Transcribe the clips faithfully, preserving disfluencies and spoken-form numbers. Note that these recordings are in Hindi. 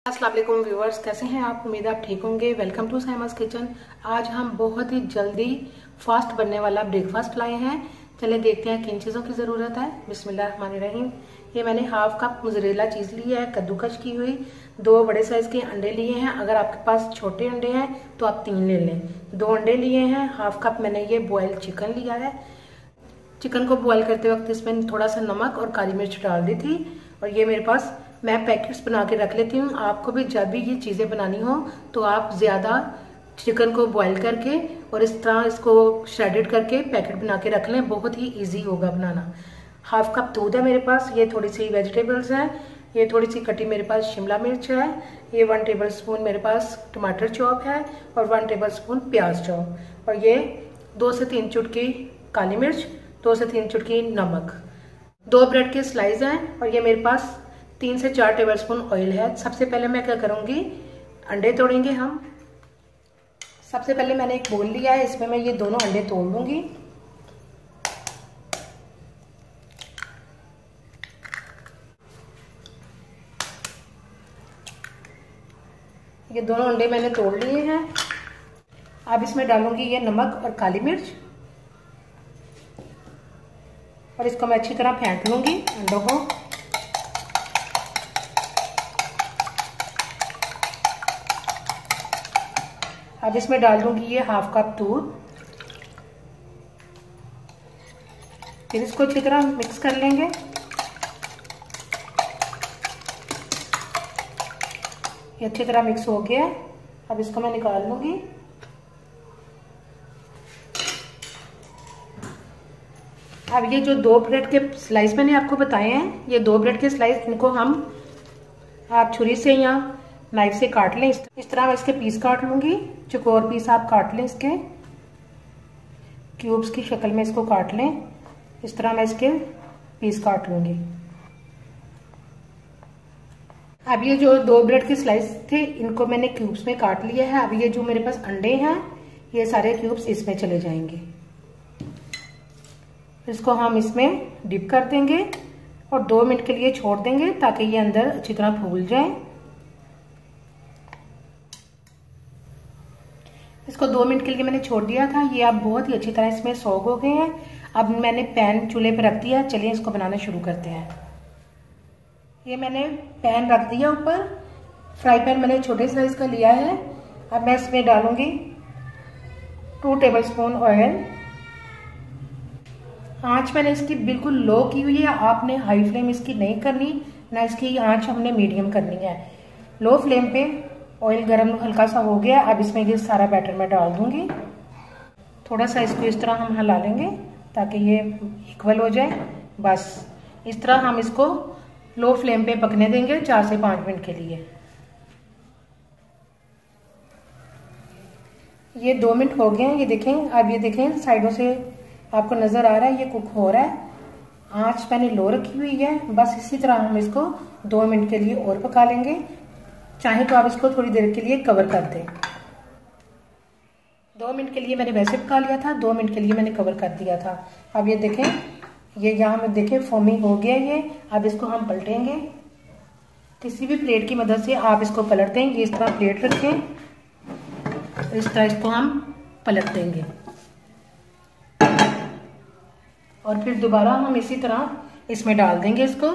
अस्सलाम वालेकुम व्यूवर्स, कैसे हैं आप? उम्मीद आप ठीक होंगे। Welcome to Saima's kitchen. आज हम बहुत ही जल्दी फास्ट बनने वाला ब्रेकफास्ट लाए हैं। चले देखते हैं किन चीज़ों की ज़रूरत है। बिस्मिल्लाहिर्रहमानिर्रहीम। ये मैंने हाफ कप मोज़रेला चीज़ ली है, कद्दूकश की हुई। दो बड़े साइज़ के अंडे लिए हैं। अगर आपके पास छोटे अंडे हैं तो आप तीन ले लें। दो अंडे लिए हैं। हाफ कप मैंने ये बॉयल चिकन लिया है। चिकन को बॉयल करते वक्त इसमें थोड़ा सा नमक और काली मिर्च डाल दी थी। और ये मेरे पास मैं पैकेट्स बना के रख लेती हूँ। आपको भी जब भी ये चीज़ें बनानी हो तो आप ज़्यादा चिकन को बॉईल करके और इस तरह इसको श्रेडेड करके पैकेट बना के रख लें, बहुत ही इजी होगा बनाना। हाफ कप दूध है मेरे पास। ये थोड़ी सी वेजिटेबल्स हैं। ये थोड़ी सी कटी मेरे पास शिमला मिर्च है। ये वन टेबल स्पून मेरे पास टमाटर चॉप है और वन टेबल स्पून प्याज चॉप। और ये दो से तीन चुटकी काली मिर्च, दो से तीन चुटकी नमक। दो ब्रेड के स्लाइस हैं और ये मेरे पास तीन से चार टेबलस्पून ऑयल है। सबसे पहले मैं क्या करूंगी, अंडे तोड़ेंगे हम। सबसे पहले मैंने एक बोल लिया है, इसमें मैं ये दोनों अंडे तोड़ लूंगी। ये दोनों अंडे मैंने तोड़ लिए हैं। अब इसमें डालूंगी ये नमक और काली मिर्च और इसको मैं अच्छी तरह फेंट लूंगी अंडों को। अब इसमें डाल दूंगी ये हाफ कप दूध। फिर इसको अच्छी तरह मिक्स कर लेंगे। ये अच्छी तरह मिक्स हो गया। अब इसको मैं निकाल लूंगी। अब ये जो दो ब्रेड के स्लाइस मैंने आपको बताए हैं, ये दो ब्रेड के स्लाइस, इनको हम आप छुरी से या नाइफ से काट लें। इस तरह मैं इसके पीस काट लूंगी। चौकोर पीस आप काट लें, इसके क्यूब्स की शक्ल में इसको काट लें। इस तरह मैं इसके पीस काट लूंगी। अब ये जो दो ब्रेड के स्लाइस थे, इनको मैंने क्यूब्स में काट लिया है। अब ये जो मेरे पास अंडे हैं, ये सारे क्यूब्स इसमें चले जाएंगे। इसको हम इसमें डिप कर देंगे और दो मिनट के लिए छोड़ देंगे ताकि ये अंदर अच्छी तरह फूल जाए। इसको दो मिनट के लिए मैंने छोड़ दिया था। ये अब बहुत ही अच्छी तरह इसमें सोग हो गए हैं। अब मैंने पैन चूल्हे पर रख दिया। चलिए इसको बनाना शुरू करते हैं। ये मैंने पैन रख दिया ऊपर। फ्राई पैन मैंने छोटे साइज का लिया है। अब मैं इसमें डालूंगी टू टेबलस्पून ऑयल। आंच मैंने इसकी बिल्कुल लो की हुई है। आपने हाई फ्लेम इसकी नहीं करनी, ना इसकी आंच हमने मीडियम करनी है। लो फ्लेम पे ऑयल गरम हल्का सा हो गया। अब इसमें ये सारा बैटर मैं डाल दूंगी। थोड़ा सा इसको इस तरह हम हिला लेंगे ताकि ये इक्वल हो जाए। बस इस तरह हम इसको लो फ्लेम पे पकने देंगे चार से पाँच मिनट के लिए। ये दो मिनट हो गए हैं। ये देखें, अब ये देखें साइडों से आपको नजर आ रहा है ये कुक हो रहा है। आंच मैंने लो रखी हुई है। बस इसी तरह हम इसको दो मिनट के लिए और पका लेंगे। चाहे तो आप इसको थोड़ी देर के लिए कवर कर दें। दो मिनट के लिए मैंने वैसे पका लिया था, दो मिनट के लिए मैंने कवर कर दिया था। अब ये देखें, ये यहाँ में देखें फोमी हो गया ये। अब इसको हम पलटेंगे। किसी भी प्लेट की मदद से आप इसको पलट दें। इस तरह प्लेट रखें, इस तरह इसको हम पलट देंगे और फिर दोबारा हम इसी तरह इसमें डाल देंगे इसको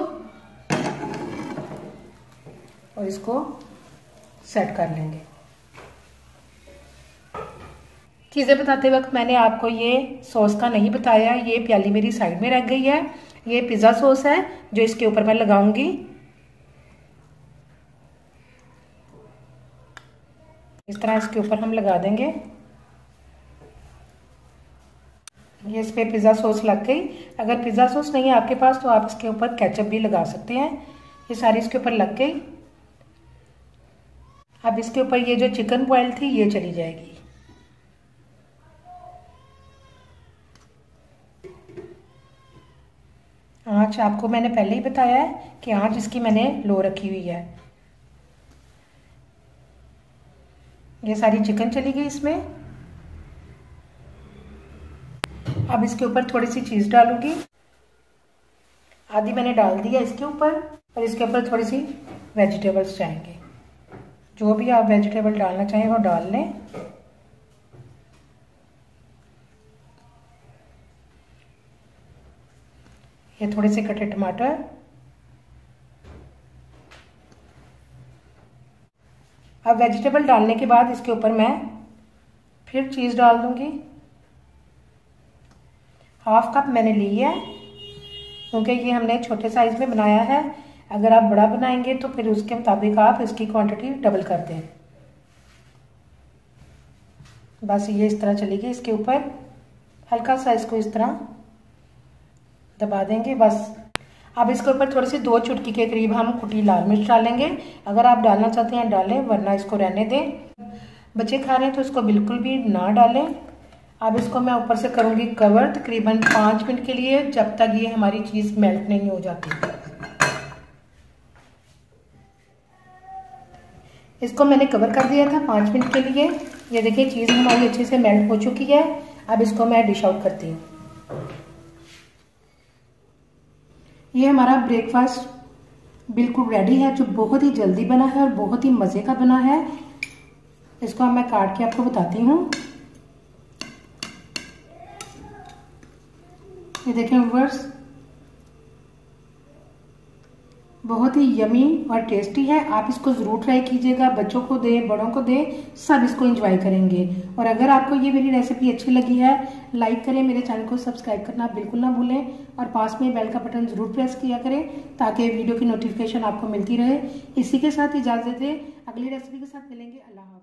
और इसको सेट कर लेंगे। चीज़ें बताते वक्त मैंने आपको ये सॉस का नहीं बताया। ये प्याली मेरी साइड में रख गई है। ये पिज़्ज़ा सॉस है जो इसके ऊपर मैं लगाऊंगी। इस तरह इसके ऊपर हम लगा देंगे। ये इस पे पिज़्ज़ा सॉस लग गई। अगर पिज़्ज़ा सॉस नहीं है आपके पास तो आप इसके ऊपर केचप भी लगा सकते हैं। ये सारी इसके ऊपर लग गई। अब इसके ऊपर ये जो चिकन बॉयल थी ये चली जाएगी। आंच आपको मैंने पहले ही बताया है कि आंच इसकी मैंने लो रखी हुई है। ये सारी चिकन चली गई इसमें। अब इसके ऊपर थोड़ी सी चीज डालूंगी। आधी मैंने डाल दिया इसके ऊपर और इसके ऊपर थोड़ी सी वेजिटेबल्स जाएंगे। जो भी आप वेजिटेबल डालना चाहें वो डाल लें। ये थोड़े से कटे टमाटर, अब वेजिटेबल डालने के बाद इसके ऊपर मैं फिर चीज़ डाल दूंगी। हाफ कप मैंने ली है क्योंकि ये हमने छोटे साइज में बनाया है। अगर आप बड़ा बनाएंगे तो फिर उसके मुताबिक आप इसकी क्वांटिटी डबल कर दें। बस ये इस तरह चलेगी। इसके ऊपर हल्का सा इसको इस तरह दबा देंगे बस। अब इसके ऊपर थोड़ी सी दो चुटकी के करीब हम कुटी लाल मिर्च डालेंगे। अगर आप डालना चाहते हैं डालें, वरना इसको रहने दें। बच्चे खा रहे हैं तो इसको बिल्कुल भी ना डालें। अब इसको मैं ऊपर से करूंगी कवर तकरीबन पाँच मिनट के लिए, जब तक ये हमारी चीज़ मेल्ट नहीं हो जाती। इसको मैंने कवर कर दिया था पाँच मिनट के लिए। ये देखिए चीज़ हमारी अच्छे से मेल्ट हो चुकी है। अब इसको मैं डिश आउट करती हूँ। ये हमारा ब्रेकफास्ट बिल्कुल रेडी है, जो बहुत ही जल्दी बना है और बहुत ही मज़े का बना है। इसको मैं काट के आपको बताती हूँ। ये देखें व्यूअर्स, बहुत ही यमी और टेस्टी है। आप इसको ज़रूर ट्राई कीजिएगा। बच्चों को दे, बड़ों को दे, सब इसको एंजॉय करेंगे। और अगर आपको ये मेरी रेसिपी अच्छी लगी है, लाइक करें, मेरे चैनल को सब्सक्राइब करना बिल्कुल ना भूलें और पास में बेल का बटन ज़रूर प्रेस किया करें ताकि वीडियो की नोटिफिकेशन आपको मिलती रहे। इसी के साथ इजाज़त दें, अगली रेसिपी के साथ मिलेंगे। अल्लाह हाफ़िज़।